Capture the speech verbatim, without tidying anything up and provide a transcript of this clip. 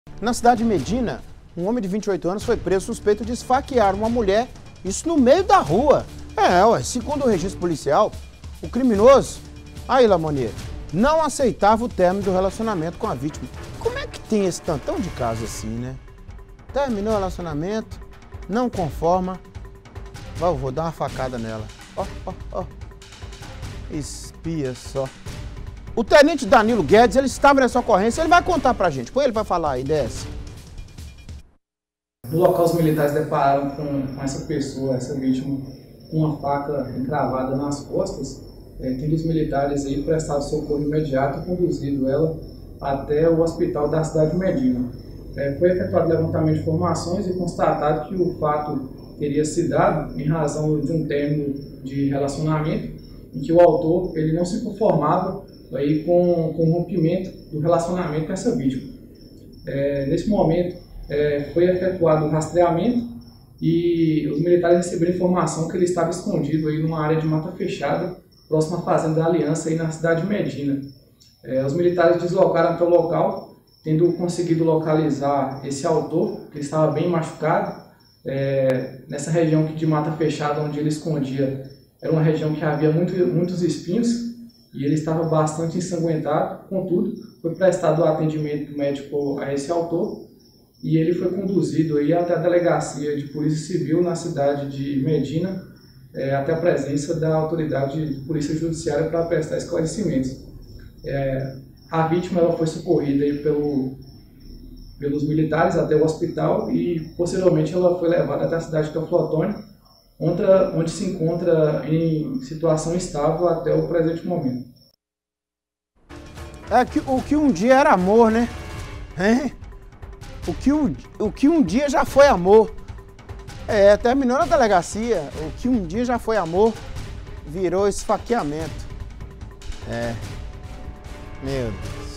Na cidade de Medina, um homem de vinte e oito anos foi preso suspeito de esfaquear uma mulher, isso no meio da rua. É, ué, segundo o registro policial, o criminoso, aí Lamonier, não aceitava o término do relacionamento com a vítima. Como é que tem esse tantão de casos assim, né? Terminou o relacionamento, não conforma, vai, vou dar uma facada nela. Ó, ó, ó. Espia só. O tenente Danilo Guedes, ele estava nessa ocorrência, ele vai contar pra gente. Põe ele vai falar aí, desce. No local, os militares depararam com, com essa pessoa, essa vítima, com uma faca encravada nas costas. É, tendo os militares aí prestado socorro imediato e conduzido ela até o hospital da cidade de Medina. É, foi efetuado levantamento de informações e constatado que o fato teria se dado em razão de um término de relacionamento, em que o autor ele não se conformava aí com, com o rompimento do relacionamento com essa vítima. É, nesse momento, é, foi efetuado o rastreamento e os militares receberam informação que ele estava escondido aí numa área de mata fechada, próxima à Fazenda da Aliança, aí na cidade de Medina. É, os militares deslocaram até o local, tendo conseguido localizar esse autor, que estava bem machucado. É, nessa região de mata fechada onde ele escondia, era uma região que havia muito, muitos espinhos e ele estava bastante ensanguentado. Contudo, foi prestado atendimento médico a esse autor e ele foi conduzido aí até a delegacia de polícia civil na cidade de Medina, é, até a presença da autoridade de polícia judiciária para prestar esclarecimentos. É, a vítima ela foi socorrida aí pelo, pelos militares até o hospital e posteriormente ela foi levada até a cidade de Teoflotone, onde, onde se encontra em situação estável até o presente momento. É que o que um dia era amor, né? Hein? O que um, o que um dia já foi amor. É, terminou na delegacia, o que um dia já foi amor, virou esfaqueamento. É, meu Deus.